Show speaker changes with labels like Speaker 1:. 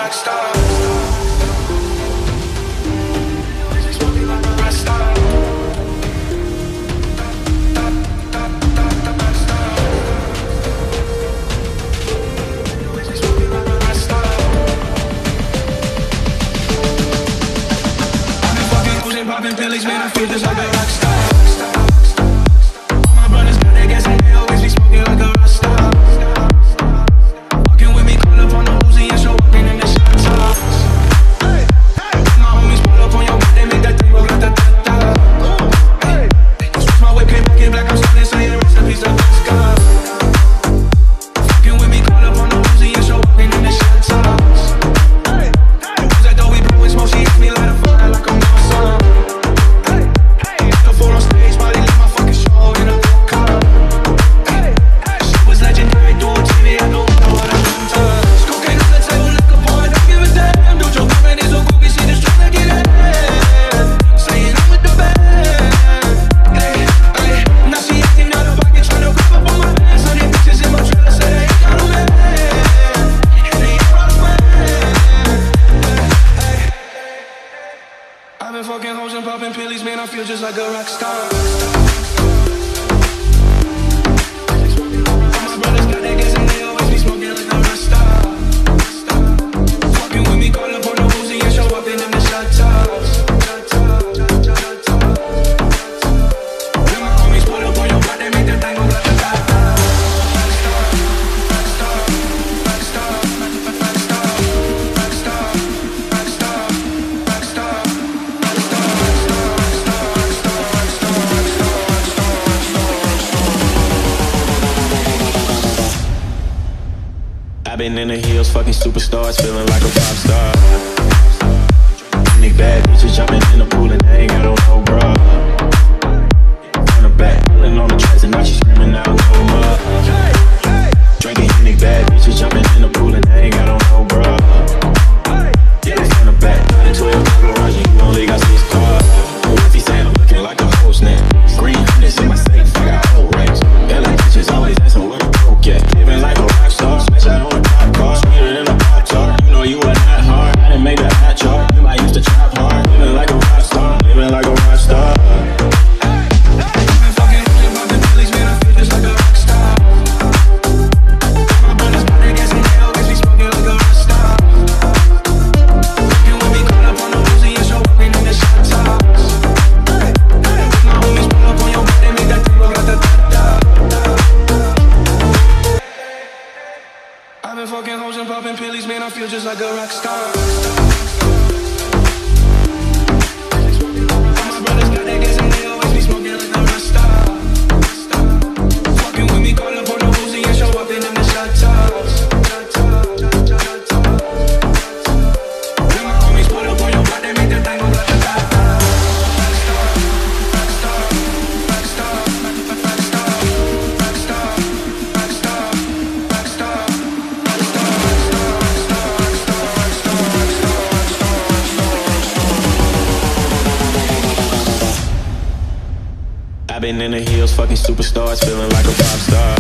Speaker 1: rockstar. Smoking like a rockstar. Smoking like a rockstar. I've been fucking oozing, popping pills, man, I feel just like a rockstar. All my brothers got that gas and they always be smoking like a rockstar. Walking with me, call up on the Uzi and show up in the shot tops. My homies pull up on your body, make that thing go grata-ta-ta. Switch my whip, came back in black, I'm starting saying recipes of vodka. Fucking with me, call up on the Uzi and show up in the shot tops. Who's that though we blowing smoke, she hits me like a fire like I'm awesome. The fool on stage, body like my fucking show in a car. Shit was legendary, do on TV, I don't know what I'm doing to. Cocaine on the table, liquor boy, don't give a damn. Dude, your girlfriend is so goofy, she just tryna get in. Saying I'm with the band. Now she acting out of pocket, tryna grab up on my pants. So these bitches in my trailer say they ain't got no man. And they ain't proud of man. I've been fucking hoes and popping pillies, man, I feel just like a rock star. All my brothers got that gas and they always be smoking like a rock star. Fucking with me, call up on the Uzi and show up in them shot tops. When my homies pull up on your block, they make that thing go grata-ta-ta.
Speaker 2: I've been in the hills, fucking superstars, feeling like a pop star. Big bad bitches jumping in the pool and they ain't got no bra. Turn her back, pulling on the tracks and now she screaming out no more. Drinking Henny, bad bitches jumping in the pool and they ain't got no bra. Yeah, turn her back, 12 garage, you only got 6 cars. If he say I'm looking like a whole snap, green hundreds in my safe, I got whole racks. LA bitches always asking where the broke at. Living like a rock star, smashing on a cop car, sweeter than a pop tart. You know you were not hard, I didn't make that hot chart. You might used to trap hard, living like a rock star, living like a rock star.
Speaker 1: I've been fucking hoes and popping pillies, man, I feel just like a rock star. All my brothers got that gas and they always be smoking like a rock star. Fucking with me, call up on the Uzi and show up in them shot tops. When my homies pull up on your block, they make that thing go grata-ta-ta.
Speaker 2: I've been in the hills, fucking superstars, feeling like a pop star.